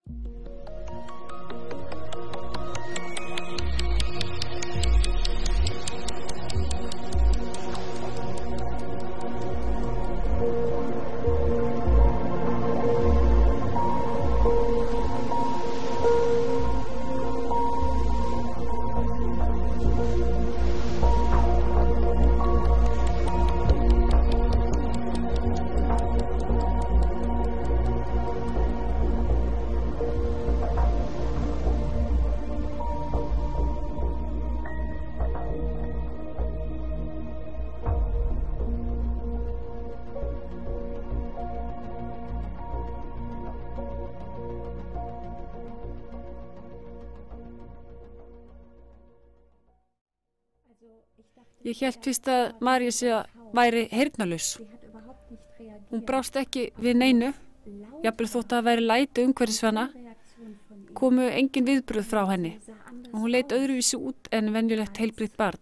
Ég hélt fyrst að Marísa væri heyrnarlaus. Hún brást ekki við neinu, jafnvel þótt að væri læti umhverfis hana, komu engin viðbrögð frá henni og hún leit öðruvísi út en venjulegt heilbrigt barn.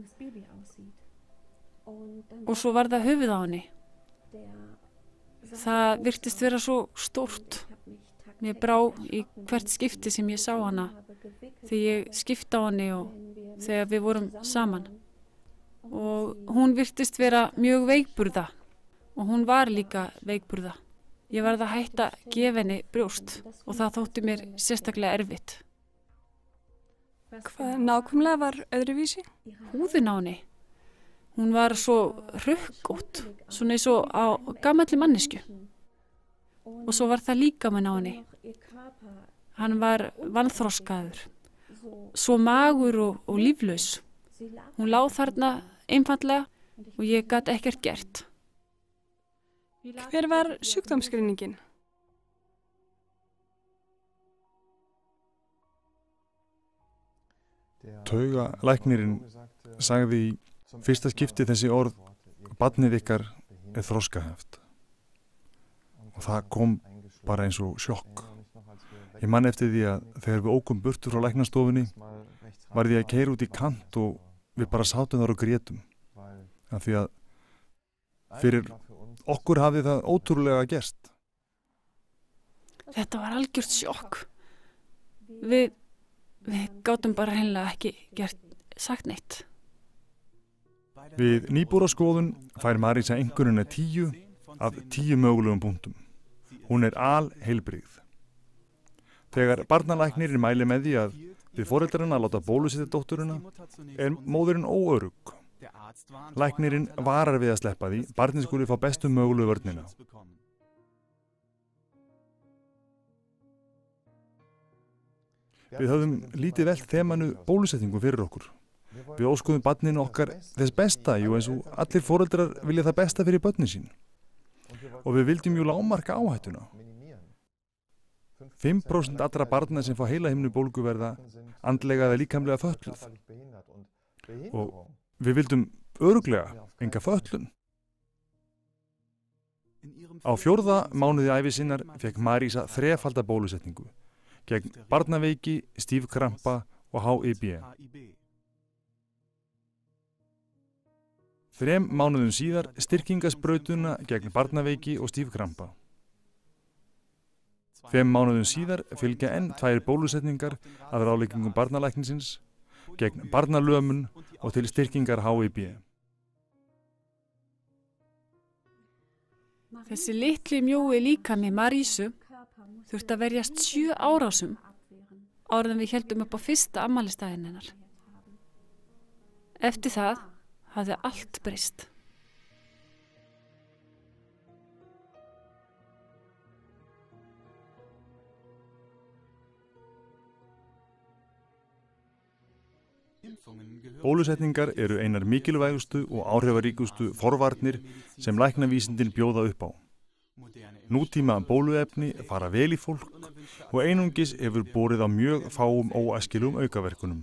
Og svo var það höfuð á henni. Það virtist vera svo stórt. Mér brá í hvert skipti sem ég sá hana, þegar ég skipti á henni og þegar við vorum saman. Og hún virtist vera mjög veikburða og hún var líka veikburða. Ég varð að hætta að gefa henni brjóst og það þótti mér sérstaklega erfitt. Hvað nákvæmlega var öðruvísi? Húðin á henni. Hún var svo rökkótt, svona eins og á gamalli mannesku. Og svo var það líkaminn á henni. Hann var vanþroskaður, svo magur og líflaus. Hún lá þarna einfaldlega og ég gat ekkert gert. Hver var sjúkdómsgreiningin? Taugalæknirinn sagði í fyrsta skipti þessi orð: barnið ykkar er þroskaheft. Og það kom bara eins og sjokk. Ég man eftir því að þegar við ókum burtu frá læknastofunni var því að keyra út í kant og við bara sátum þar og grétum. Af því að fyrir okkur hafði það ótrúlega gerst. Þetta var algjört sjokk. Við gátum bara hreinlega ekki sagt neitt. Við nýbúraskoðun fær Marísa einkunnina 10 af 10 mögulegum punktum. Hún er alheilbrigð. Þegar barnalæknirinn mælir með því að við foreldrarna að láta bólusetja dótturina er móðurinn óörugg. Læknirinn varar við að sleppa því, barnið skuli fá bestu mögulegu vörnina. Við höfðum lítið velt þemanu bólusetningu fyrir okkur. Við óskuðum barninu okkar þess besta, jú, eins og allir foreldrar vilja það besta fyrir börnin sín. Og við vildum jú lágmarka áhættuna. 5% allra barna sem fá heilahimnubólgu verða andlega eða líkamlega fötluð. Og við vildum örugglega enga fötlun. Á 4. mánuði ævi sinnar fékk Marísa 3-falda bólusetningu gegn barnaveiki, stífkrampa og HIV. 3 mánuðum síðar styrkingasbrautuna gegn barnaveiki og stífkrampa. 5 mánuðum síðar fylgja enn 2 bólusetningar af ráðleggingum barnalæknisins gegn barnalömun og til styrkingar HIV. Þessi litli mjói líkami Marísu þurfti að verjast 7 árásum áður en við héldum upp á fyrsta afmælisdaginn hennar. Eftir það hafði allt breyst. Bólusetningar eru einar mikilvægustu og áhrifaríkustu forvarnir sem læknavísindin bjóða upp á. Nútíma bóluefni fara vel í fólk og einungis hefur borið á mjög fáum óæskilegum aukaverkunum.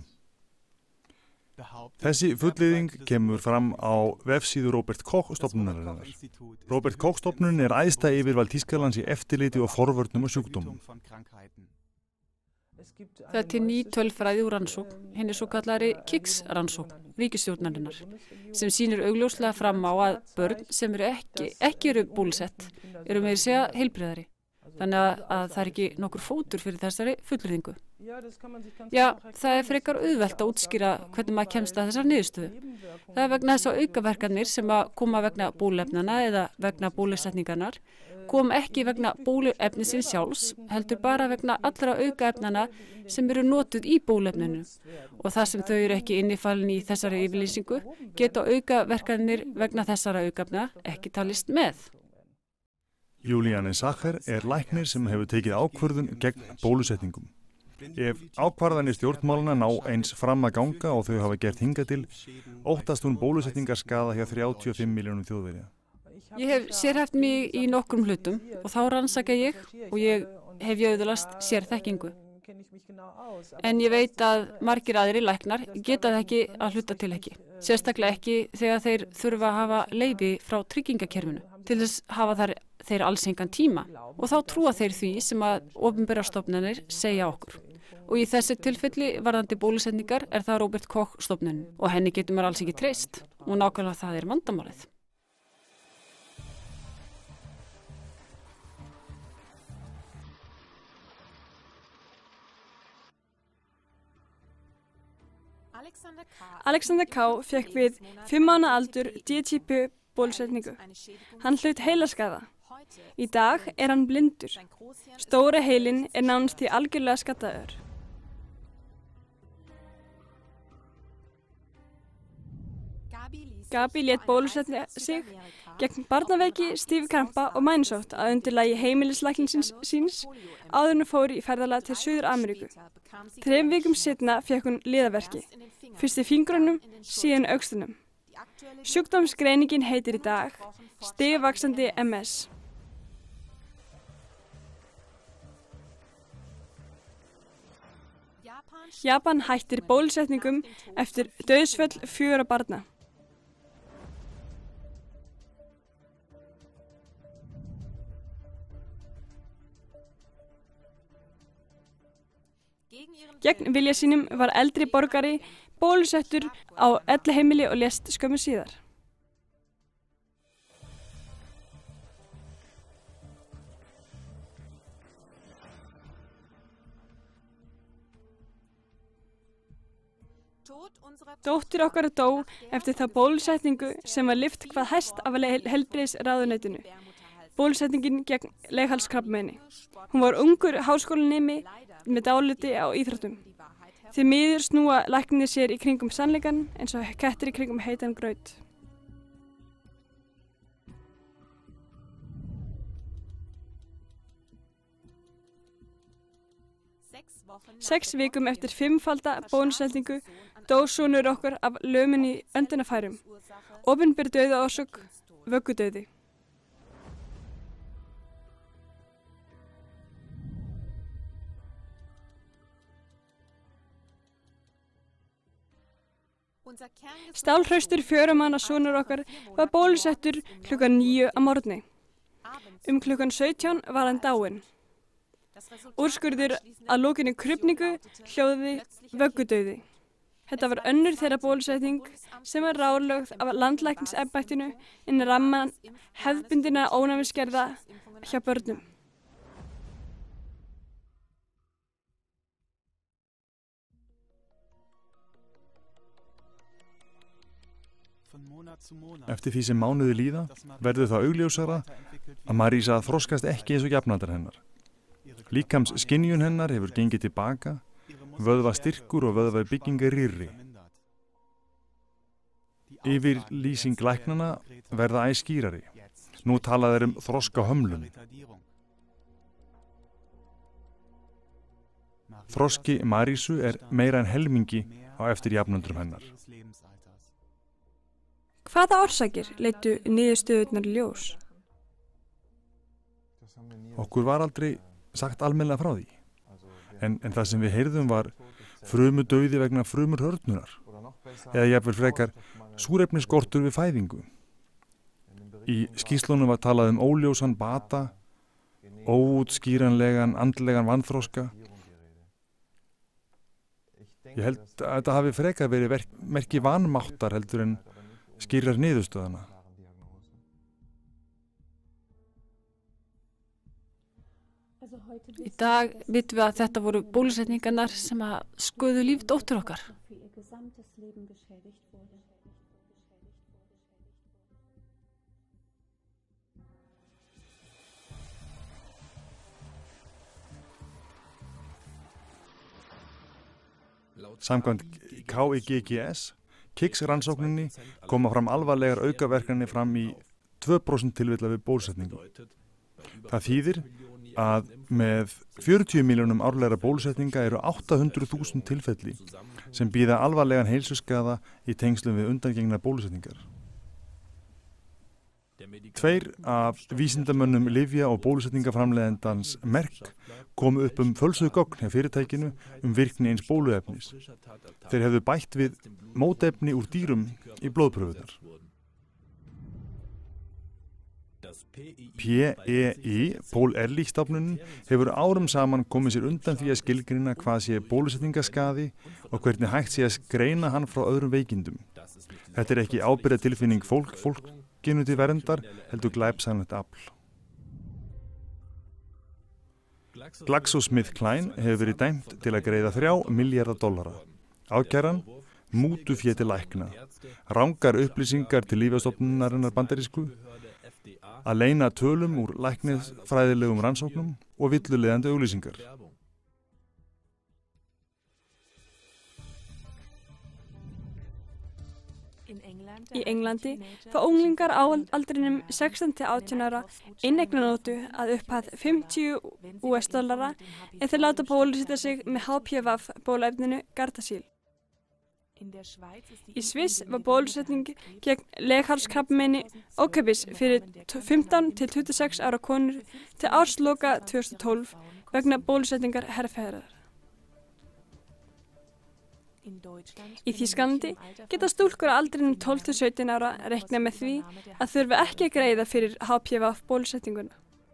Þessi fullyrðing kemur fram á vefsíðu Robert Koch stofnunarinnar. Robert Koch stofnunin er æðsta yfirvald Þýskalands í eftirliti og forvörnum og sjúkdómum. Það er til ný tölfræði úr rannsókn, henni svo kallari KIX-rannsókn, ríkisstjórnarinnar, sem sýnir augljóslega fram á að börn sem ekki eru bólusett eru meira segja heilbrigðari. Þannig að það ekki nokkur fótur fyrir þessari fullyrðingu. Já, það frekar auðvelt að útskýra hvernig maður kemst að þessar niðurstöðu. Það vegna þess að aukaverkanir sem að koma vegna bóluefnana eða vegna bólusetningarnar kom ekki vegna bóluefnisins sjálfs, heldur bara vegna allra aukaefnana sem eru notuð í bóluefninu. Og þar sem þau eru ekki innifalin í þessari yfirlýsingu, geta aukaverkanir vegna þessara aukaefna ekki talist með. Juliane Sacher læknir sem hefur tekið ákvörðun gegn bólusetningum. Ef ákvarðanir stjórnmálana ná eins fram að ganga og þau hafa gert hingað til, óttast hún bólusetningarskaða hjá 35 milljónum þjóðverja. Ég hef sérhæft mig í nokkrum hlutum og þá rannsaka ég og ég hef auðvitað sérþekkingu. En ég veit að margir aðrir læknar geta það ekki að hluta til ekki. Sérstaklega ekki þegar þeir þurfa að hafa leyfi frá tryggingakerfinu. Til þess hafa þeir alls engan tíma og þá trúa þeir því sem að opinberar stofnanir segja okkur. Og í þessi tilfelli varðandi bólusetningar það Robert Koch stofnunin og henni getur maður alls ekki treyst og nákvæmlega það vandamálið. Alexander K. fekk við 5 mánaða aldur DTP bólusetningu. Hann hlaut heilaskaða. Í dag hann blindur. Stóri heilinn nánast í algjörlega skaddaður. Gabi lét bólusetja sig gegn barnaveiki, stífkrampa og mænusótt að undirlagi heimilislæknisins síns áður en hún fór í ferðalag til Suður-Ameríku. 3 vikum seinna fékk hún liðaverki, fyrst í fingrunum, síðan öxlunum. Sjúkdómsgreiningin heitir í dag stigvaxandi MS. Japan hættir bólusetningum eftir dauðsföll 4 barna. Gegn vilja sínum var eldri borgari bólusettur á elliheimili og lést skömmu síðar. Dóttir okkar dó eftir þá bólusetningu sem var lyft hvað hæst af heilbrigðisráðuneytinu. Bólusetningin gegn leghálskrabbameini. Hún var ungur háskólanemi með dáliti á íþróttum. Því miður snúa læknarnir sér í kringum sannleikann eins og kettir í kringum heitan graut. Sex vikum eftir 5-falda bólusetningu dó sonur okkar af lömun í öndunarfærum. Opinber dauðaorsök, vöggudauði. Stálhraustur 4 mánaða sonur okkar var bólusettur klukkan 9 að morgni. Klukkan 17 var hann dáinn. Úrskurður að lokinni krufningu hljóði vöggudauði. Þetta var önnur þeirra bólusetning sem var ráðlögð af landlæknisembættinu innan ramman hefðbundinna ónæmisgerða hjá börnum. Eftir því sem mánuði líða verður það augljósara að Marisa þroskast ekki eins og jafnaldrar hennar. Líkams skynjun hennar hefur gengið tilbaka, vöðva styrkur og vöðva byggingar rýrri. Yfir lýsing læknanna verða æ skýrari. Nú tala þeir þroska hömlun. Þroski Marisu meira en helmingi á eftir jafnaldrum hennar. Hvaða orsakir leiddu niðurstöðurnar í ljós? Okkur var aldrei sagt almennilega frá því. En það sem við heyrðum var frumudauði vegna frumurhörnunar. Eða jafnvel frekar súrefnisskortur við fæðingu. Í skýrslunum var talað óljósan bata, óútskýranlegan andlegan vanþroska. Ég held að þetta hafi frekar verið merki vanmáttar heldur en skýrar niðurstöðuna. Í dag vitum við að þetta voru bólusetningarnar sem að skuðu líf dóttur okkar. Samkvæmt KIGGS, KIGS-rannsókninni, koma fram alvarlegar aukaverkanir fram í 2% tilvilla við bólusetningu. Það þýðir að með 40 milljónum árlegra bólusetninga eru 800.000 tilfelli sem bíða alvarlegan heilsuskaða í tengslum við undangengnar bólusetningar. 2 af vísindamönnum lyfja- og bólusetningaframleiðandans Merck komu upp fölsuð gögn hjá fyrirtækinu virkni eins bóluefnis. Þeir hefðu bætt við mótefni úr dýrum í blóðpröfunar. PEI, Paul Ehrlich-stofnunin, hefur árum saman komið sér undan því að skilgreina hvað sé bólusetningaskaði og hvernig hægt sé að greina hann frá öðrum veikindum. Þetta er ekki ábyrgðartilfinning fólkinu til verndar, heldur glæpsamlegt afl. GlaxoSmithKline hefur verið dæmt til að greiða $3 milljarða. Ákæran, mútufé til lækna, rangar upplýsingar til Lyfjastofnunarinnar bandarísku, að leyna tölum úr læknisfræðilegum rannsóknum og villuleiðandi auglýsingar. Í Englandi fá unglingar á aldrinum 16-18 ára inneignarnótu að upphæð $50 en þeir láta bólusetja sig með HPV bóluefninu Gardasil. Í Sviss var bólusetning gegn leghálskrabbameini ókeypis fyrir 15 til 26 ára konur til ársloka 2012 vegna bólusetningar herrfeðrar. Í Þýskalandi geta stúlkur á aldrinum 12 til 17 ára reiknað með því að þurfa ekki að greiða fyrir HPV bólusetninguna.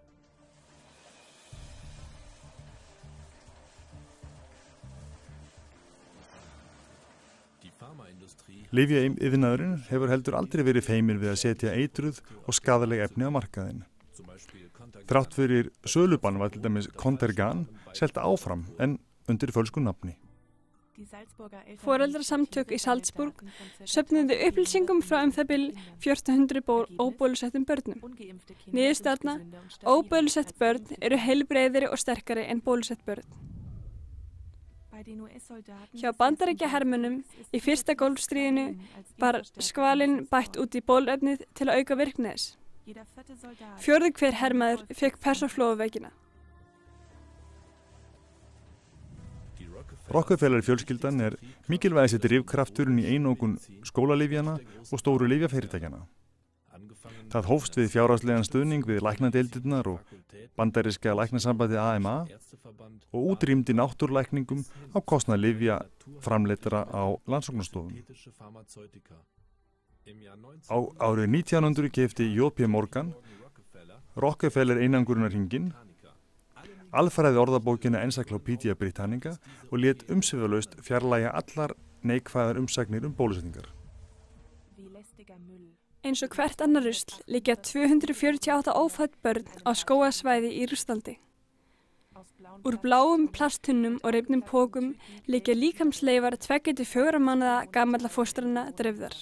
Lyfjaiðnaðurinn hefur heldur aldrei verið feiminn við að setja eitruð og skaðaleg efni á markaðinn. Þrátt fyrir sölubann var til dæmis Contergan selt áfram en undir fölsku nafni. Foreldrasamtök í Salzburg söfnuðu upplýsingum frá það bil 1400 óbólusettum börnum. Niðurstaðna, óbólusett börn eru heilbrigðari og sterkari en bólusett börn. Hjá Bandaríkjahermönnum í fyrsta Golfstríðinu var skvalinn bætt út í bóluefnið til að auka virkni þess. 4. hver hermaður fékk persónuflóðveikina. Rockefeller fjölskyldan er mikilvægasti drifkrafturinn í einokun skólalyfjana og stóru lyfjafyrirtækjanna. Það hófst við fjárhagslegan stuðning við læknadeildirnar og bandaríska læknasambandið AMA og útrýmdi náttúrulækningum á kostnað lyfja framleiddara á rannsóknarstofum. Á árið 1900 keypti J.P. Morgan Rockefeller einangurunarhringinn, alfræði orðabókina Encyclopedia Britannica og lét umsvifalaust fjarlægja allar neikvæðar umsagnir bólusetningar. Eins og hvert annar rusl liggja 248 ófædd börn á skógasvæði í Rússlandi. Úr bláum plasttunnum og rifnum pókum liggja líkamsleifar 2 til 4 mánaða gamalla fóstranna dreifðar.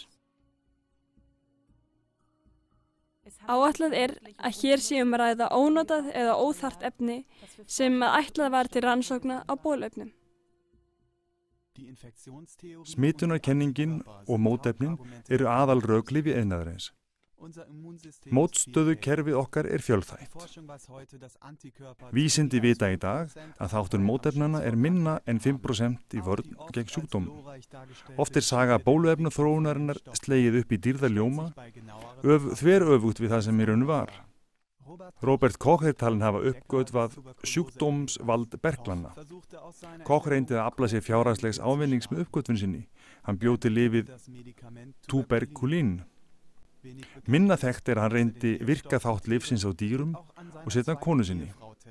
Áætlað er að hér sé að ræða ónotað eða óþarft efni sem ætlað var til rannsókna á bóluefnum. Smitunarkenningin og mótefnin eru aðalrök lyfjaiðnaðarins. Mótstöðukerfið okkar er fjölþætt. Vísindi vita í dag að þáttur mótefnanna er minna en 5% í vörn gegn sjúkdómum. Oft er saga bóluefnaþróunarinnar slegið upp í dýrðarljóma, þveröfugt við það sem í raun var. Robert Koch er talinn hafa uppgötvað sjúkdómsvald berklanna. Koch reyndi að afla sér fjárhagslegs ávinnings með uppgötvun sinni. Hann bjó til lyfið tuberkulín. Minna þekkt er að hann reyndi virka þátt lyfsins á dýrum og setja konu sinni.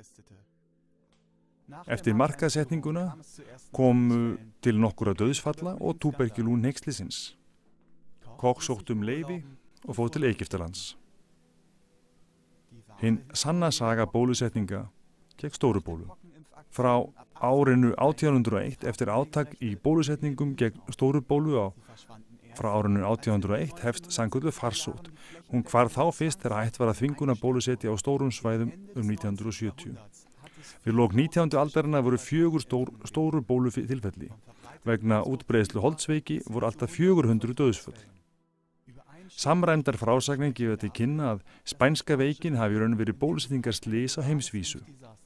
Eftir markaðsetninguna komu til nokkura dauðsfalla og tuberkulín hneykslisins. Koch sótt leyfi og fór til Egyptalands. Hinn sanna saga bólusetninga gegn stórubólu. Frá árinu 1801 eftir átak í bólusetningum gegn stórubólu frá árinu 1801 hefst sannkölluð farsótt. Hún hvarf þá fyrst þegar hætt var að þvinguna bólusetja á stórum svæðum 1970. Við lok 19. aldarinnar voru 4 stóru bólutilfelli. Vegna útbreiðslu holdsveiki voru alltaf 400 dauðsföll. Samræmdar frásagnir gefa til kynna að spænska veikin hafi í raun verið bólusetningarslys á heimsvísu.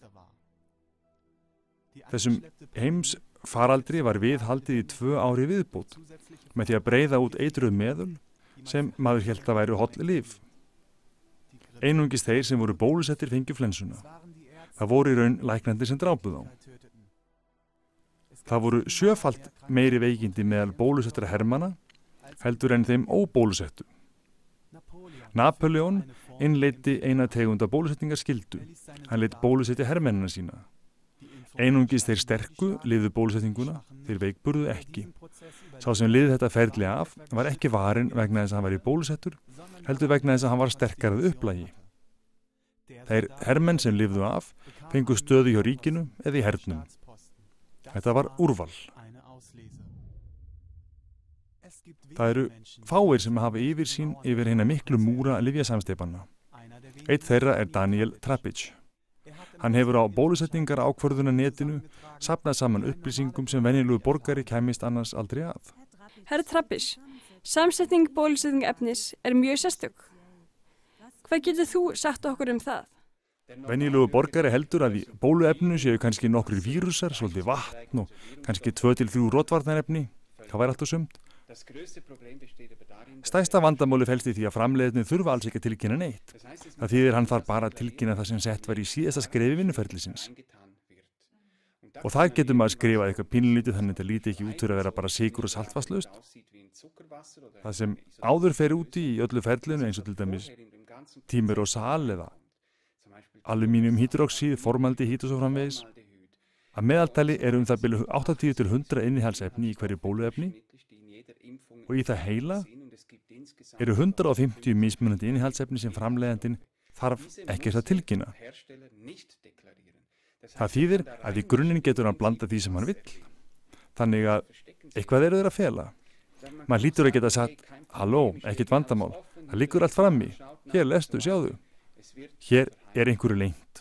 Þessum heimsfaraldri var viðhaldið í 2 ári viðbót með því að breiða út eitruð meðul sem maður hélt að væru holl lyf. Einungis þeir sem voru bólusettir fengu flensuna. Það voru í raun læknandi sem drápu þá. Það voru 7-falt meiri veikindi meðal bólusettra hermanna heldur en þeim óbólusettu. Napoleon innleiddi eina tegunda bólusetningar skyldu. Hann lét bólusetja hermennina sína. Einungis þeir sterku lifðu bólusetninguna, þeir veikburðu ekki. Sá sem lifði þetta ferli af var ekki varinn vegna þess að hann var í bólusettur, heldur vegna þess að hann var sterkarað upplagi. Þeir hermenn sem lifðu af fengu stöðu hjá ríkinu eða í hernum. Þetta var úrval. Það eru fáir sem hafa yfirsýn yfir hina miklu múra lyfjasamsteypanna. Einn þeirra er Daniel Trapic. Hann hefur á bólusetningar ákvörðuna netinu safnað saman upplýsingum sem venjulegu borgari kæmist annars aldrei að. Herra Trapic, samsetning bólusetningaefnis er mjög sérstök. Hvað getur þú sagt okkur um það? Venjulegu borgari heldur að í bóluefninu séu kannski nokkrir vírusar, svolítið vatn og kannski 2-3 rotvarnarefni. Það væri allt og sumt. Stærsta vandamáli felst í því að framleiðarnir þurfa alls ekki að tilkynna neitt. Það þýðir hann þarf bara að tilkynna það sem sett var í síðasta skrefi vinnuferlisins. Og það getur maður að skrifa eitthvað pínlítið þannig að þetta líti ekki út fyrir að vera bara sykur og saltvatnslaust. Það sem áður fer úti í öllu ferlinu eins og til dæmis tímerosal eða alumíniumhydroxíð, formaldehýd og svo framvegis. Að meðaltali eru það byrju 80-100 innihaldsefni í hverju bóluefni og í það heila eru 150 mismunandi innihaldsefni sem framleiðandinn þarf ekkert að tilkynna. Það þýðir að í grunninn getur hann blanda því sem hann vill. Þannig að eitthvað eru þeir að fela. Maður hlýtur að geta sagt, halló, ekkert vandamál, það liggur allt frammi, hér lestu, sjáðu. Hér er einhverju leynt.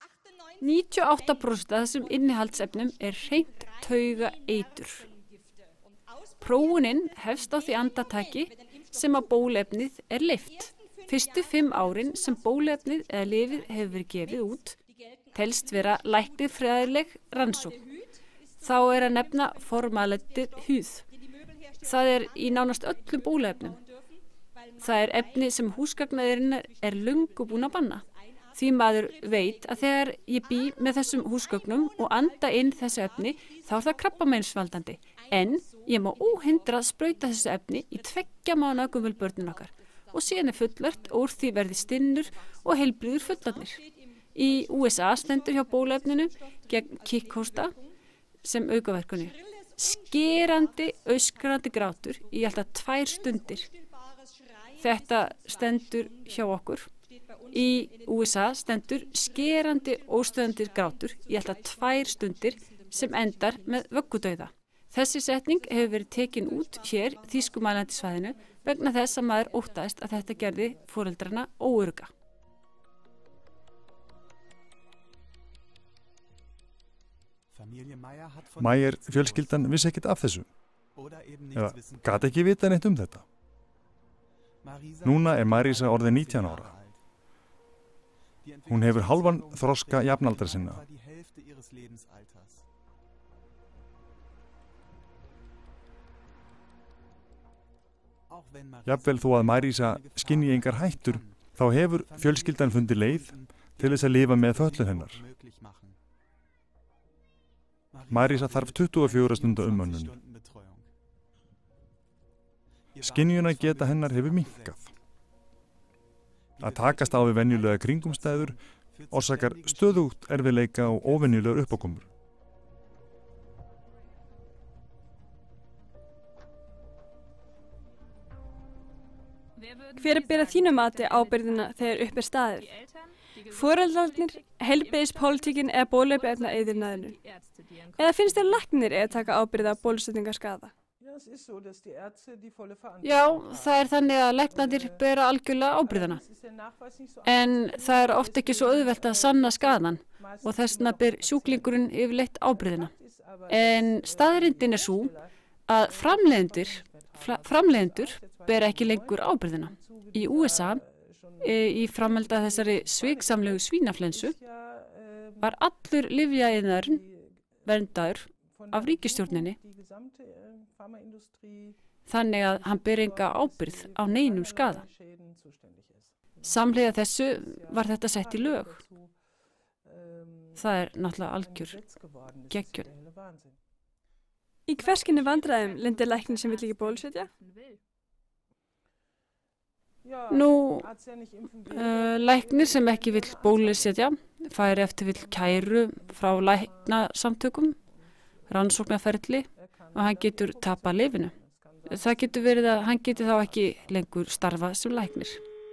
98% af þessum innihaldsefnum er hreint taugaeitur. Prófunin hefst á því andartaki sem að bóluefnið er leyft. Fyrstu 5 árin sem bóluefnið eða lyfið hefur verið gefið út telst vera læknifræðileg rannsókn. Þá er að nefna formaldehyð húð. Það er í nánast öllum bóluefnum. Það er efni sem húsgagnaðurinnar er löngu búin að banna. Því maður veit að þegar ég bý með þessum húsgögnum og anda inn þessu efni þá er það krabbameinsvaldandi. En ég má óhindrað sprauta þessu efni í 2 mánaða gömul börnin okkar og síðan er fullert og úr því verði stinnur og heilbrigður fullarnir. Í USA stendur hjá bóluefninu gegn kikkhósta sem aukaverkunu. Skerandi, öskrandi grátur í alltaf 2 stundir. Þetta stendur hjá okkur. Í USA stendur skerandi, óstöðandi grátur í alltaf 2 stundir sem endar með vöggudauða. Þessi setning hefur verið tekin út hér þýskumælandi svæðinu vegna þess að maður óttaðist að þetta gerði foreldrana óörugga. Meyer fjölskyldan vissi ekkert af þessu. Eða gat ekki vita neitt um þetta. Núna er Marisa orðin 19 ára. Hún hefur hálfan þroska jafnaldra sinna. Jafnvel þó að Marisa skynji engar hættur, þá hefur fjölskyldan fundið leið til þess að lifa með fötlun hennar. Marisa þarf 24 stunda umönnun. Skynjuna geta hennar hefur minnkað. Að takast á við venjulega kringumstæður orsakar stöðugt erfiðleika og óvenjulegar uppákomur. Hver ber að þínu mati ábyrgðina þegar upp er staðið? foreldrarnir, heilbrigðispólitíkin eða bóluefnaeyðirnaðinu? Eða finnst þér læknir að taka ábyrgð á bólusetningaskaða? Já, það er þannig að læknarnir bera algjörlega ábyrgðina. En það er oft ekki svo auðvelt að sanna skaðan og þess vegna ber sjúklingurinn yfirleitt ábyrgðina. En staðreyndin er svo að framleiðendur bera ekki lengur ábyrgðina. Í USA, í framhaldi af þessari sviksamlegu svínaflensu, var allur lyfjaiðnaðurinn verndaður af ríkisstjórninni. Þannig að hann ber enga ábyrgð á neinum skaða. Samhliða þessu var þetta sett í lög. Það er náttúrulega algjör geggjun. Í hverskinni vandræðum lendir læknir sem vill ekki bólusetja? Nú, læknir sem ekki vill bólusetja fær eftir vill kæru frá læknasamtökum, rannsóknarferli og hann getur tapað lyfinu. Það getur verið að hann getur þá ekki lengur starfað sem læknir.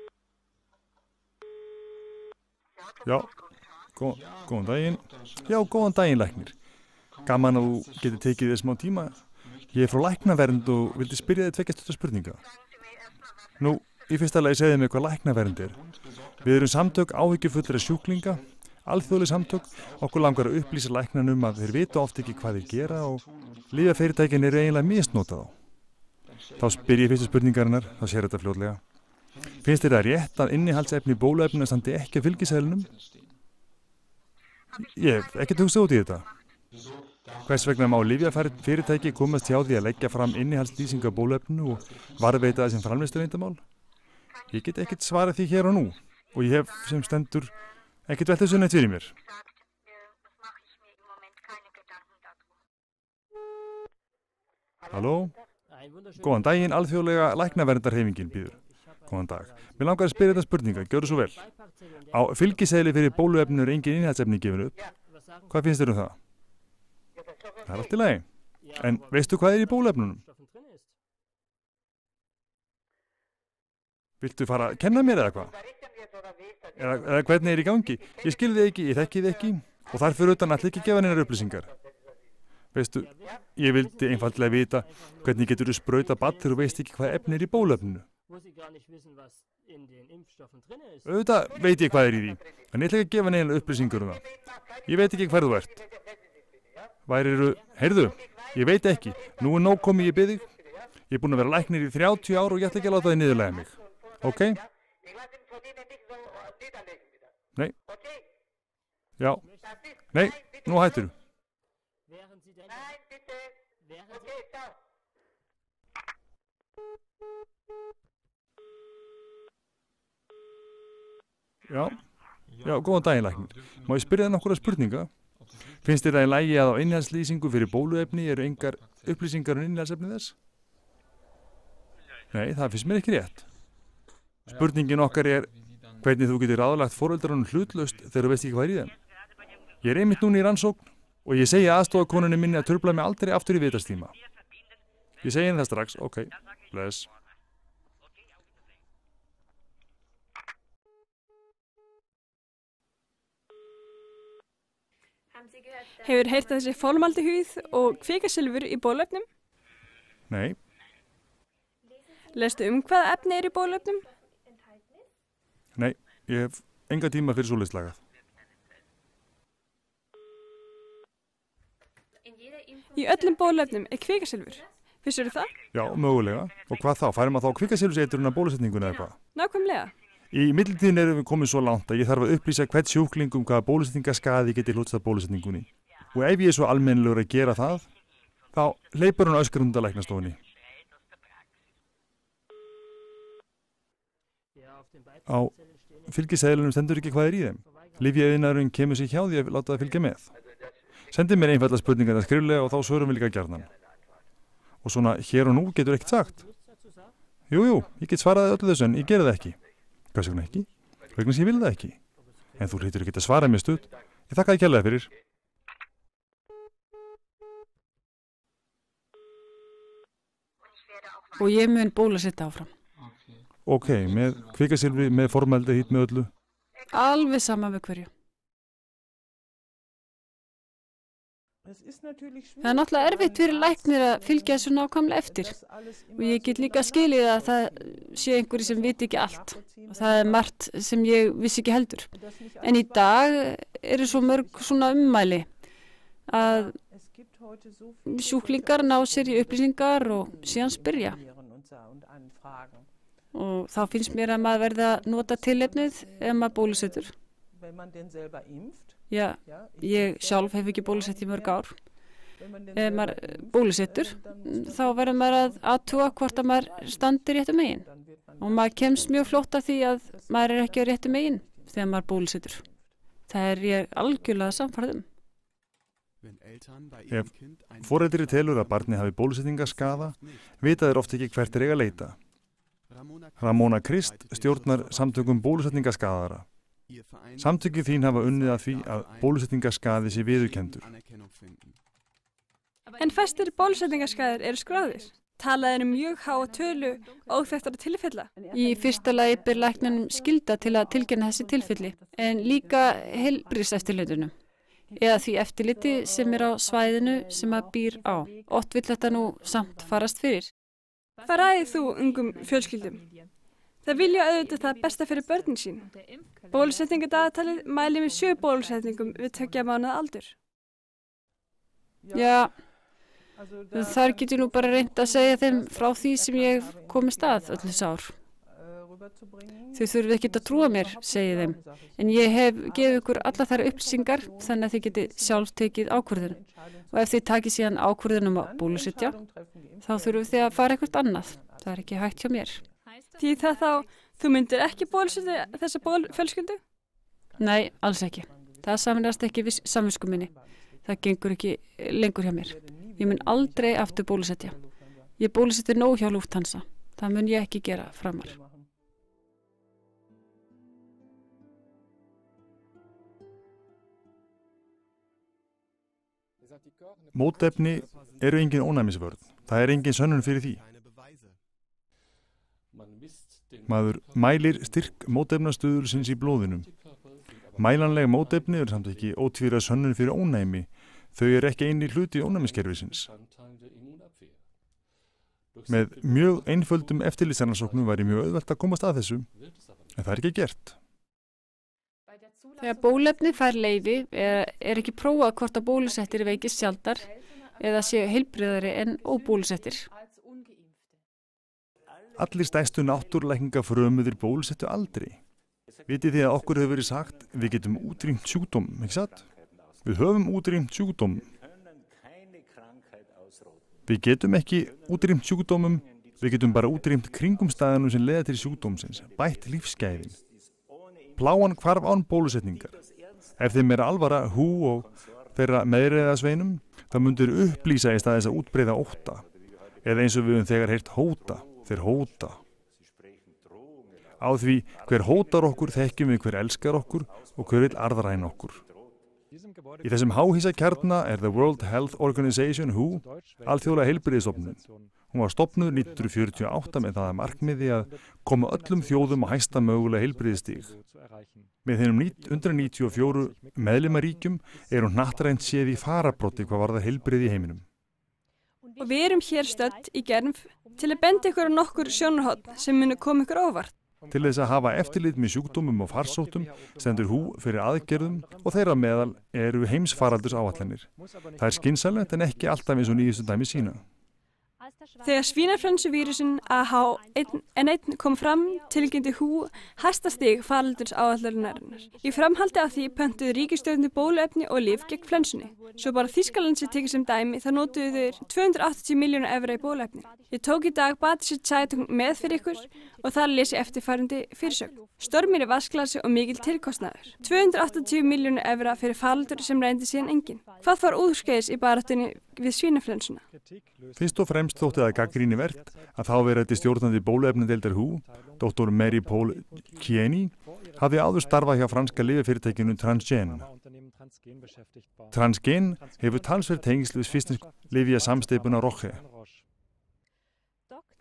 Já, góðan daginn. Já, góðan daginn, læknir. Gaman að þú getur tekið þér smá tíma. Ég er frá læknavernd og vildi spyrja þig tveggja stuttar spurninga. Nú, í fyrsta lagi segðu mig hvað læknavernd er. Við erum samtök áhyggjufullra sjúklinga, alþjóðleg samtök. Okkur langar að upplýsa læknanum að þeir vita oft ekki hvað þeir gera og lyfjafyrirtækin eru eiginlega misnotað á. Þá spyr ég fyrstu spurningarinnar, þá sér þetta fljótlega. Finnst þér það rétt að innihaldsefni bóluefna standi ekki á fylgiseðlinum? Ég hef ekkert hugsað út í þetta. Hvers vegna má lyfjafyrirtæki komast hjá því að leggja fram innihaldslýsingu á bóluefninu og varðveita það sem framleiðsluleyndamál? Ég get ekkert svarað því hér og nú og ég hef sem stendur ekkert velt þessu neitt fyrir mér. Halló? Góðan daginn, alþjóðlega læknaverndarhreyfingin býður. Góðan dag. Mér langar að spyrja þetta spurninga, gjörðu svo vel. Á fylgiseðli fyrir bóluefninu er engin innihaldsefni gefin upp. Hvað finnst þér um það? Það er allt í lagi. En veistu hvað er í bóluefnunum? Viltu fara að kenna mér eða hvað? Eða hvernig er í gangi? Ég skil þig ekki, ég þekki þig ekki og þar fyrir utan ætla ekki að gefa neinar upplýsingar. Veistu, ég vildi einfaldlega vita hvernig getur þú sprauta barn þegar þú veist ekki hvað efni er í bóluefninu. Auðvitað veit ég hvað er í því, en ég ætla ekki að gefa neina upplýsingur um það. Ég veit ekki hver þú ert. Heyrðu, ég veit ekki, nú er nóg komið ég bið þig. Ég er búinn að vera læknir í 30 ár og ég ætla ekki að láta þig niðurlægja mig. Ok? Nei. Já. Nei, nú hættur þú. Já, góðan daginn, læknir. Má ég spyrja þig nokkura spurninga? Finnst þér það í lagi að á innihaldslýsingu fyrir bóluefni eru engar upplýsingar um innihaldsefni þess? Nei, það finnst mér ekki rétt. Spurningin okkar er hvernig þú getur ráðlagt foreldrarnum hlutlaust þegar þú veist ekki hvað er í þeim. Ég er einmitt núna í rannsókn og ég segi aðstoðarkonunni minni að trufla mig aldrei aftur í vitastíma. Ég segi henni það strax, ok, bless. Hefur heyrt þessi formaldehýð og kvikasilfur í bóluefnum? Nei. Lestu hvaða efni er í bóluefnum? Nei, ég hef enga tíma fyrir svoleiðis lagað. Í öllum bóluefnum er kvikasilfur. Vissirðu það? Já, mögulega. Og hvað þá? Færum að þá kvikasilfurseitrun af bólusetningunni eða hvað? Nákvæmlega. Í millitíðin erum við komið svo langt að ég þarf að upplýsa hvert sjúklingum hvaða bólusetningaskaði geti hlutast bólusetningunni. Og ef ég er svo almennilegur að gera það, þá hleypur hún öskrandi að læknastofunni. Á fylgiseðlunum stendur ekki hvað er í þeim. Lyfjaiðnaðurinn kemur sér hjá því að láta það fylgja með. Sendi mér einfalda spurningarna skriflega og þá svörum við líka gjarnan. Og svona hér og nú getur ekkert sagt. Jú, ég get svaraði öllu þessu en ég gera það ekki. Hvers vegna ekki? Vegna sem ég vil það ekki. En þú hlýtur ekki að svara mér stutt. Ég þakka þér kærlega fyrir. Og ég mun bólusetja áfram. Ok, með kvikasilfri, með formaldehýð, með öllu. alveg sama með hverju. Það er náttúrulega erfitt fyrir læknir að fylgja þessu nákvæmlega eftir og ég get líka skilið að það sé einhverju sem viti ekki allt og það er margt sem ég vissi ekki heldur. En í dag eru svo mörg svona ummæli að sjúklingar ná sér í upplýsingar og síðan spyrja. Og þá finnst mér að maður verði að nota tilefnið ef maður bólusettur. Já, ég sjálf hef ekki bólusett í mörg ár. Ef maður bólusettur, þá verður maður að athuga hvort að maður standi réttu megin. Og maður kemst mjög fljótt að því að maður er ekki á réttu megin þegar maður bólusettur. Það er ég algjörlega samfærð Ef foreldri telur að barni hafi bólusetningaskaða, vita þeir oft ekki hvert eiga að leita. Ramona Krist stjórnar samtökum bólusetningaskaðara. Samtökin þín hafa unnið að því að bólusetningaskaði sé viðurkenndur. En flestir bólusetningaskaðir eru skráðir. Talað er mjög háa tölu óþekktara tilfella. Í fyrsta lagi ber læknanum skylda til að tilkynna þessi tilfelli, en líka heilbrigðiseftirlitunum, eða því eftirliti sem er á svæðinu sem að býr á. Oft vill þetta nú samt farast fyrir. Hvað ræðir þú ungum fjölskyldum? Það vilja auðvitað það besta fyrir börnin sín. Bólusetningadagatalið mælir með 7 bólusetningum við 2 mánaða aldur. Já, þar get ég nú bara reynt að segja þeim frá því sem ég komist að öll þessi ár. Þau þurfið ekki að trúa mér, segi þeim, en ég hef gefið ykkur alla þær upplýsingar þannig að þið geti sjálf tekið ákvörðun. Og ef þið takið síðan ákvörðun að bólusetja, þá þurfum þið að fara eitthvað annað. Það er ekki hægt hjá mér. Því það þá, þú myndir ekki bólusetja þessa fjölskyldu? Nei, alls ekki. Það sameinast ekki við samvisku minni. Það gengur ekki lengur hjá mér. Ég mun aldrei aftur bólusetja. Ég bólusetti nóg hjá Lufthansa. Það mun ég ekki gera framar. Mótefni eru engin ónæmisvörn. Það er engin sönnun fyrir því. Maður mælir styrk mótefnastuðulsins í blóðinum. Mælanleg mótefni eru samt ekki ótvíræð sönnun fyrir ónæmi. Þau eru ekki eini hluti ónæmiskerfisins. Með mjög einföldum eftirlitsrannsóknum væri mjög auðvelt að komast að þessu, en það er ekki gert. Þegar bóluefni fær leyfi er ekki prófað hvort að bólusettir veikist sjaldar eða séu heilbrigðari en óbólusettir. Allir stærstu náttúrulækningafrömuðir bólusettu aldrei. Vitið þið að okkur hefur verið sagt, við getum útrýmt sjúkdóm, ekki satt? Við höfum útrýmt sjúkdóm. Við getum ekki útrýmt sjúkdómum, við getum bara útrýmt kringumstæðunum sem leiða til sjúkdómsins, bætt lífsgæðin. Pláan hvarf án bólusetningar. Ef þeim er alvara WHO og þeirra meðreiðasveinum, það mundir upplýsa í staðis að útbreiða ótta. Eða eins og við höfum þegar heyrt hóta, þeir hóta. Á því hver hótar okkur þekkjum við hver elskar okkur og hver vill arðræna okkur. Í þessum háhýsa kjarna er The World Health Organization, WHO, alþjóðlega heilbrigðisstofnun. Hún var stofnuð 1948 með það að markmiði að koma öllum þjóðum á hæsta mögulega heilbrigðisstig. Með þeim 194 meðlimaríkjum er hún hnattrænt séð í fararbroddi hvað varðar heilbrigði í heiminum. Og við erum hér stödd í Genf til að benda ykkur á nokkur sjónarhorn sem munu koma ykkur óvart. Til þess að hafa eftirlit með sjúkdómum og farsóttum stendur WHO fyrir aðgerðum og þeirra meðal eru heimsfaraldurs áætlanir. Það er skynsamlegt en ekki alltaf eins og nýjustu dæmi sína. Þegar svínaflensuvírusin AH1N1 kom fram tilkynnti WHO hæsta stig faraldurs áætlunarinnar. Í framhaldi af því pöntuðu ríkisstjórnir bóluefni og lyf gegn flensunni. Svo bara Þýskaland sé tekið sem dæmi, það notuðu þeir 280 milljónir evra í bóluefni. Ég tók í dag Badische Zeitung með fyrir ykkur og þar lesi eftirfarandi fyrirsögn. Stormir í vatnsglasi og mikil tilkostnaður. 280 milljónir evra fyrir faraldur sem reyndi síðan engin. Hvað var úrskeiðis í baráttunni við svínaflensuna? Fyrst og fremst þótti það gagnrýni vert að þá verið stjórnandi bóluefnadeildar WHO, Dr. Mary Paul Kieny, hafði áður starfað hjá franska lyfjafyrirtækinu Transgen. Transgen hefur talsverð tengsl við svisnesku samsteypuna Roche.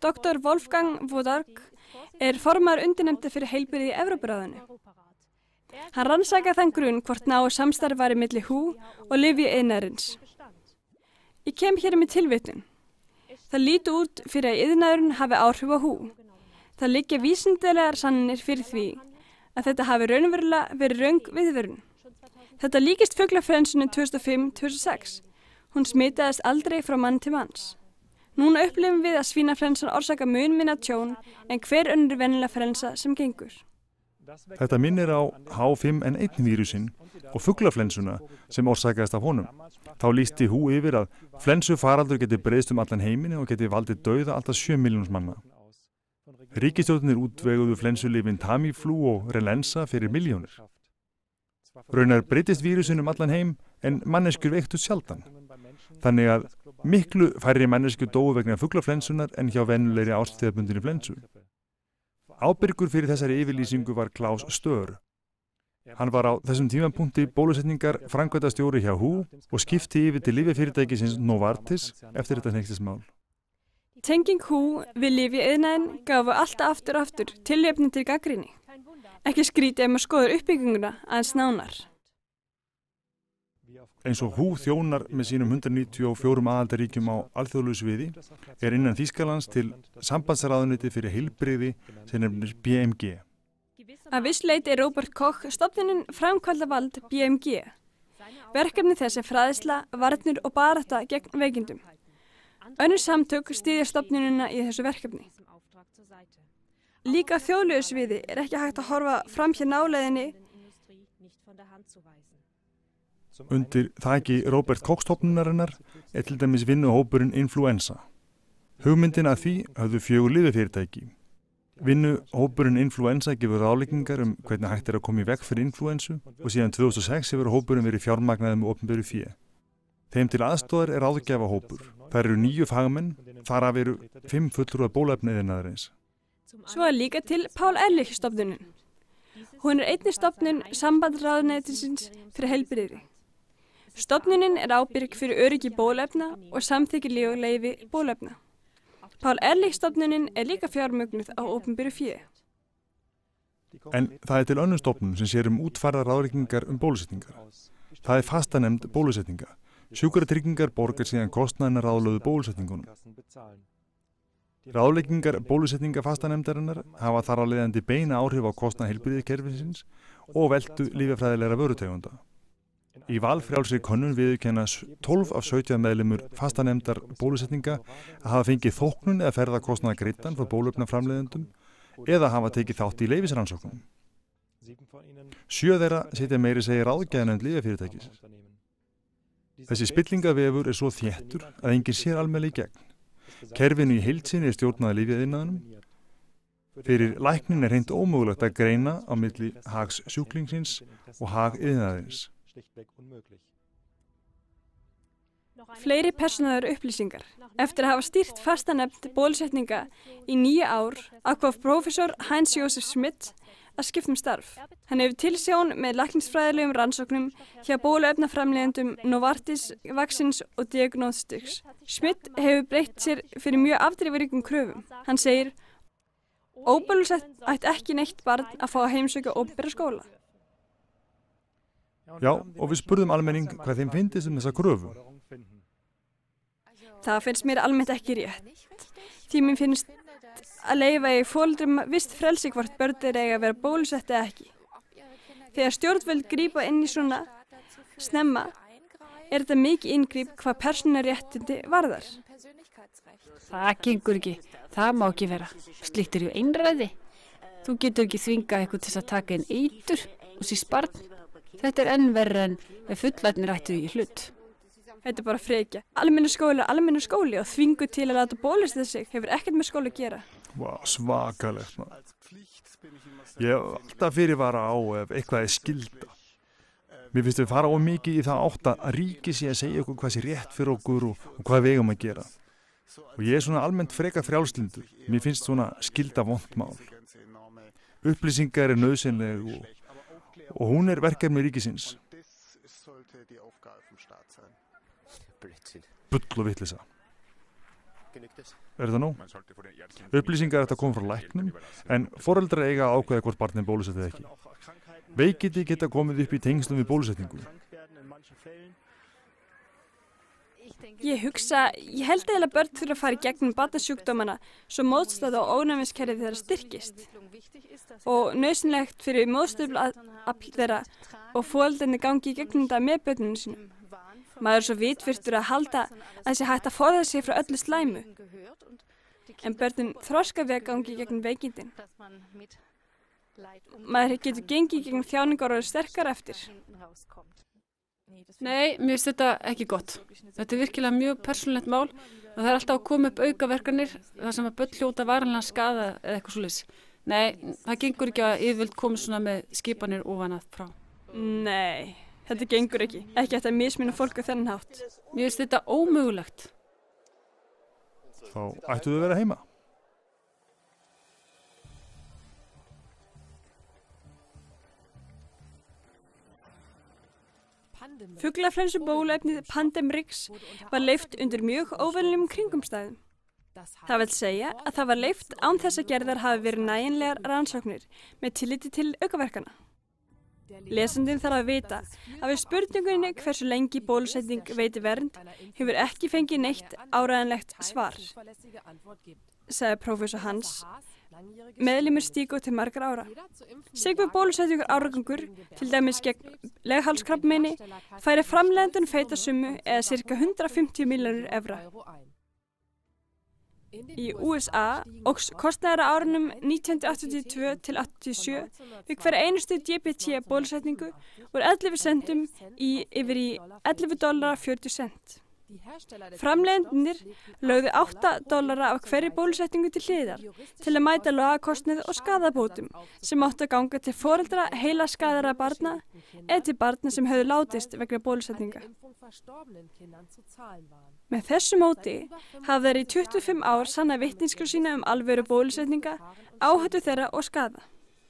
Dr. Wolfgang Wodarg er formaður undirnefnda fyrir heilbrigði í Evrópuráðinu. Hann rannsakaði þann grunn hvort náið samstarf væri milli WHO og lyfjaiðnaðarins. Ég kem hér með tilvitnun. Það lítur út fyrir að iðnaðurinn hafi áhrif á WHO. Það liggja vísindalegar sannanir fyrir því að þetta hafi raunverulega verið röng viðvörun. Þetta líkist fuglaflensunni 2005-2006. Hún smitaðist aldrei frá mann til manns. Núna upplifum við að svínaflensan orsaka mun minna tjón en hver önnur venjulega flensa sem gengur. Þetta minnir á H5N1 vírusinn og fuglaflensuna sem orsakaðist af honum. Þá lýsti WHO yfir að flensufaraldur geti breiðst allan heiminn og geti valdið dauða alltaf 7 milljónir manna. Ríkisstjórnir útveguðu flensulyfin Tamiflu og Relenza fyrir milljónir. Raunar breytist vírusinn allan heim en manneskjur veiktust sjaldan. Þannig að miklu færri manneskjur dóu vegna fuglaflensunar en hjá venjulegri árstíðabundinni flensu. Ábyrgur fyrir þessari yfirlýsingu var Klaus Stör. Hann var á þessum tímapunkti bólusetningar framkvæmdastjóri hjá WHO og skipti yfir til lyfjafyrirtækisins Novartis eftir þetta hneykslismál. Tenging WHO við lyfjaiðnaðinn gafu alltaf aftur og aftur tilefni til gagnrýni. Ekki skrítið ef maður skoðar uppbygginguna aðeins nánar. Eins og WHO þjónar með sínum 194 aðildarríkjum á alþjóðlegu sviði innan Þýskalands til sambandsráðuneyti fyrir heilbrigði sem nefnir BMG. Að viss leyti Robert Koch stofnunin framkvæmdavald BMG. Verkefni þess fræðsla, varnir og barátta gegn veikindum. Önnur samtök styðja stofnunina í þessu verkefni. Líka þjóðlegu sviði ekki hægt að horfa fram hjá náleiðinni. Undir þaki Robert Koch stofnunarinnar til dæmis vinnuhópurinn Influenza. Hugmyndin að því höfðu 4 lyfjafyrirtæki. Vinnuhópurinn Influenza gefur ráðleggingar hvernig hægt að koma í veg fyrir influensu og síðan 2006 hefur hópurinn verið fjármagnaður með opinberu fé. Þeim til aðstoðar ráðgjafahópur. Það eru 9 fagmenn, þar af eru 5 fulltrúar bóluefnaiðnaðarins. Svo líka til Paul Ehrlich stofnunin. Hún einnig stofnun sambandsráðuneytisins fyrir heilbrigði. Stofnunin ábyrg fyrir öryggi bóluefna og samþykkir leyfi bóluefna. Paul Ehrlich stofnunin líka fjármögnuð á opinberu fé. En það til önnur stofnun sem sér útfærðar ráðleggingar bólusetningar. Það fastanefnd bólusetninga. Sjúkratryggingar borgar síðan kostnaðina ráðlögðu bólusetningunum. Ráðleggingar bólusetninga fastanefndarinnar hafa þar á leiðandi beina áhrif á kostnað heilbrigðiskerfisins og veltu lyfjafræðilegra vörutegunda. Í valfrjálsri könnun viðurkenna 12 af 17 meðlimur fastanefndar bólusetninga að hafa fengið þóknun eða ferðakostnaðar greiddan frá bóluefnaframleiðendum eða hafa tekið þátt í leyfisrannsóknum. 7 þeirra setja meiri segir ráðgjafanefnd lyfjafyrirtækis. Þessi spillingavefur svo þéttur að enginn sér almennilega í gegn. Kerfinu í heild sinni stjórnað lyfjaiðnaðinum. Fyrir læknin hreint ómögulegt að greina á milli hags sjúklingsins og hag iðnaðarins. Fleiri persónulegar upplýsingar. Eftir að hafa stýrt fastanefnd bólusetninga í 9 ár ákvað prófessor Heinz Josef Schmidt að skipta starf. Hann hefur tilsjón með læknisfræðilegum rannsóknum hjá bóluefnaframleiðendum Novartis, Vaccins og Diagnostics. Schmidt hefur breytt sér fyrir mjög afdrifaríkum kröfum. Hann segir, óbólusett ætti ekki neitt barn að fá að heimsækja opinbera skóla. Já, og við spurðum almenning hvað þeim finnst þessa kröfu. Það finnst mér almennt ekki rétt. Því mér finnst að leyfa í foreldrum visst frelsi hvort börn eiga að vera bólusett eða ekki. Þegar stjórnvöld grípa inn í svona snemma þetta mikið inngríp hvað persónuréttindi varðar. Það gengur ekki. Það má ekki vera. Slíkt jú einræði. Þú getur ekki þvingað eitthvað til að taka inn eitur og síst barn. Þetta enn verra en ef fullarnir ættu í hlut. Þetta bara frekja. Almennur skóli og þvingu til að láta bólusetja sig hefur ekkert með skóla að gera. Vá, svakalegt maður. Ég hef alltaf fyrirvara á ef eitthvað skylda. Mér finnst við fara of mikið í það átt að ríki sé að segja okkur hvað sé rétt fyrir okkur og hvað við eigum að gera. Og ég svona almennt freka frjálslyndur. Mér finnst svona skylda vont mál. Upplýsingar nauðsynleg og hún verkefni ríkisins. Bull og vitleysa. Það nóg? Upplýsingar þetta koma frá læknum, en foreldrar eiga að ákveða hvort barnið bólusett eða ekki. Veikindi geta komið upp í tengslum við bólusetningu. Ég held eiginlega börn þurfa að fara í gegnum barnasjúkdómana svo mótstæð og ónæmiskerfið þeirra styrkist og nauðsynlegt fyrir mótstæðafl þeirra og foreldrarnir gangi í gegnum þetta með börnunum sínum. Maður er svo vitfirtur að halda að þessi hægt að forða sig frá öllu slæmu, en börnin þroska við að gangi í gegnum veikindin. Maður getur gengið í gegnum þjáningar og er sterkar eftir. Nei, mér finnst þetta ekki gott. Þetta er virkilega mjög persónulegt mál og það er alltaf að koma upp aukaverkanir þar sem að börn hljóta varanlega skaða eða eitthvað svoleiðis. Nei, það gengur ekki að yfirvöld komið svona með skipanir ofan að frá. Nei, þetta gengur ekki. Ekki eftir að mismuna fólk á þennan hátt. Mér finnst þetta ómögulegt. Þá ættu þau að vera heima. Fuglaflensubóluefnið Pandemrix var leyft undir mjög óvenjulegum kringumstæðum. Það vil segja að það var leyft án þess að gerðar hafi verið nægilegar rannsóknir með tilliti til aukaverkana. Lesandinn þarf að vita að við spurningunni hversu lengi bólusetning veiti vernd hefur ekki fengið neitt áreiðanlegt svar, sagði prófessor Hans, meðlimur Stígó til margar ára. Sigvar bólusetningur árangur, til dæmis gegn leghalskrabbameini, færi framleiðandinn feita summu eða ca. 150 milljónir evra. Í USA óx kostnaður á árunum 1982 til 87 við hverja einustu DPT bólusetningu úr 11 centum yfir í $11.40. Framleiðendurnir lögðu $8 af hverri bólusetningu til hliðar til að mæta lagakostnað og skaðabótum sem áttu að ganga til foreldra heilaskaðara barna eða til barna sem höfðu látist vegna bólusetninga. Með þessu móti hafa þeir í 25 ár sanna vitneskju sína alvöru bólusetninga, áhættu þeirra og skaða.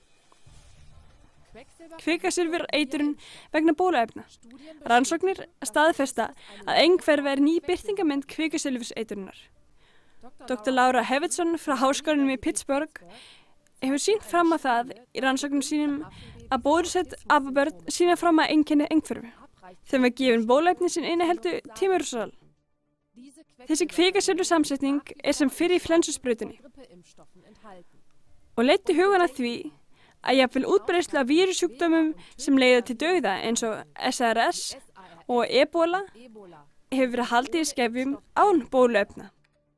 Kvikasilfureitrun vegna bóluefna. Rannsóknir staðfesta að einhver væri ný birtingamynd kvikasilfurseitrunar. Dr. Laura Hevidsson frá Háskólanum í Pittsburgh hefur sýnt fram á það í rannsóknum sínum að bólusett apabörn sýna fram að einkenni einhverfu. Þeim var gefin bóluefni sem inniheldu tímurúsal. Þessi kvikasilfursamsetning er sem fyrr í flensusbrautinni og leiddi hugan að því að jafnvel útbreiðslu af vírussjúkdómum sem leiða til dauða eins og SRS og Ebola hefur verið haldið í skefjum án bóluefna.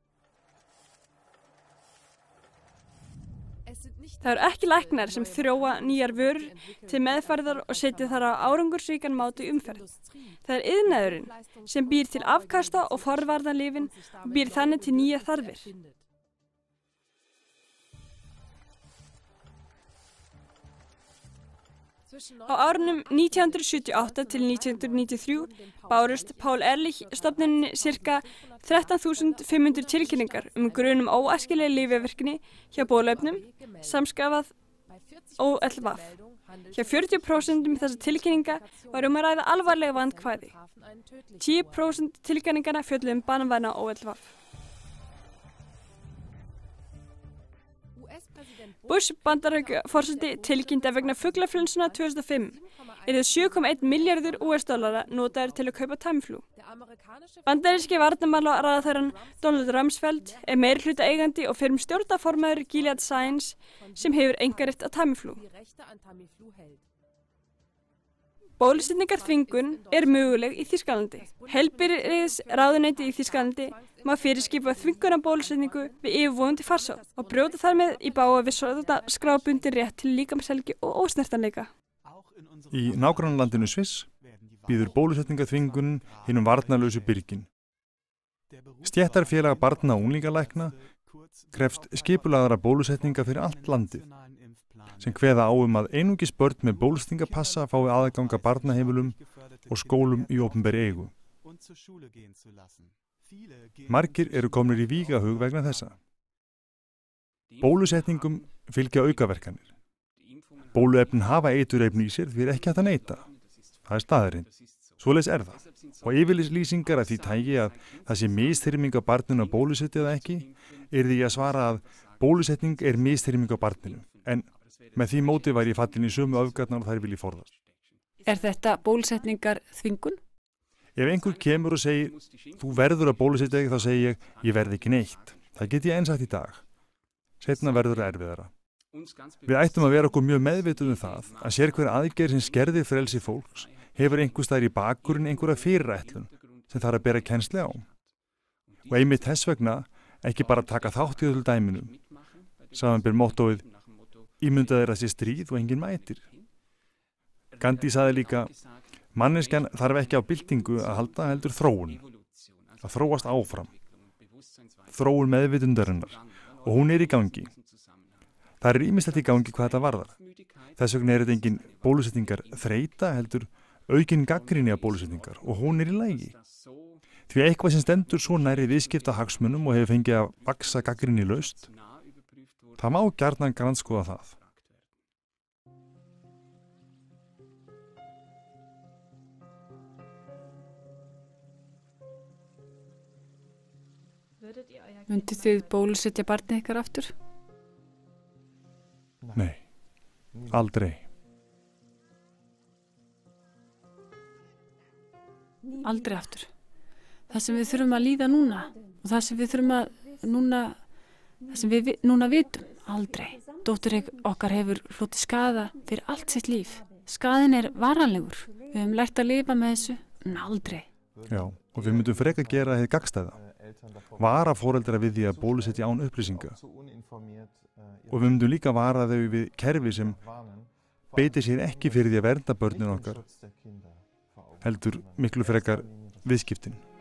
Það eru ekki læknar sem þróa nýjar vörur til meðferðar og setja þar á árangursríkan mátu umferð. Það er iðnaðurinn sem býr til afkasta og forvarnarlyfin og býr þannig til nýja þarfir. Á árunum 1978 til 1993 bárust Paul Ehrlich stofnuninni ca. 13.500 tilkynningar grun óæskilega lyfjavirkni hjá bóluefnum, samskafað OLVAF. Hjá 40% þessar tilkynninga var að ræða alvarlega vandkvæði. 10% tilkynningana fjölluðu banvæna OLVAF. Bush Bandaríkjaforseti tilkynnti að vegna fuglaflensuna 2005 yrðu $7,1 milljarður notaðir til að kaupa Tamiflu. Bandaríski varnarmálaráðherrann Donald Rumsfeld er meirihluta eigandi og fyrrum stjórnarformaður Gilead Sciences sem hefur einkarétt á Tamiflu. Bólusetningarþvingun er möguleg í Þýskalandi. Heilbrigðisráðuneyti í Þýskalandi má fyrirskipa þvingunarbólusetningu við yfirvofandi farsótt og brjóta þar með í bága við skrábundin rétt til líkamshelgi og ósnertanleika. Í nágrannalandinu Sviss býður bólusetningarþvingun hinum varnarlausu byrgin. Stéttarfélag barna- og unglingalækna krefst skipulagðra bólusetninga fyrir allt landið, sem kveða á að einungis börn með bólusetningapassa fái aðganga barnaheimilum og skólum í opinberri eigu. Margir eru komnir í vígahug vegna þessa. Bólusetningum fylgja aukaverkanir. Bóluefnin hafa eiturefni í sér því ekki hægt að neita. Það er staðurinn. Svoleiðis er það. Og yfirlýsingar af því tægi að það sé misþyrming á barninu að bólusetja eða ekki, því að svara að bólusetning er misþyrming á barninu. En Með því móti væri ég fallin í sömu öfgarnar og þær vilji forðast. Er þetta bólusetningar þvingun? Ef einhver kemur og segir, þú verður að bólusetja þig, þá segi ég verð ekki neitt. Það get ég einsagt í dag. Seinna verður það erfiðara. Við ættum að vera okkur mjög meðvituð það að sér hver aðgerð sem skerðir frelsi fólks hefur einhvers staðar í bakgrunni einhverja fyrirætlun sem þarf að bera kennsli á. Og einmitt þess vegna ekki bara taka þátt í öllu dæminum. Samanber mottóið, ímyndað að sé stríð og enginn mætir. Gandhi sagði líka, manneskjan þarf ekki á byltingu að halda heldur þróun. Það þróast áfram. Þróun meðvitundarinnar og hún í gangi. Það ýmislegt í gangi hvað þetta varðar. Þess vegna þetta engin bólusetningar þreyta heldur aukin gagnrýni á bólusetningar og hún í lagi. Því eitthvað sem stendur svo nærri viðskipta hagsmunum og hefur fengið að vaksa gagnrýni laust, það má gjarnan grandskoða það. Myndið þið bólusetja barnið ykkar aftur? Nei, aldrei. Aldrei aftur. Það sem við þurfum að líða núna og það sem við þurfum að núna vitum, aldrei. Dóttir okkar hefur hlotið skaða fyrir allt sitt líf. Skaðin er varanlegur. Við höfum lært að lifa með þessu, en aldrei. Já, og við myndum frekar gera hið gagnstæða. Vara foreldra við því að bólusetja án upplýsinga. Og við myndum líka vara þau við kerfi sem beitir sér ekki fyrir því að vernda börnin okkar, heldur miklu frekar viðskiptin.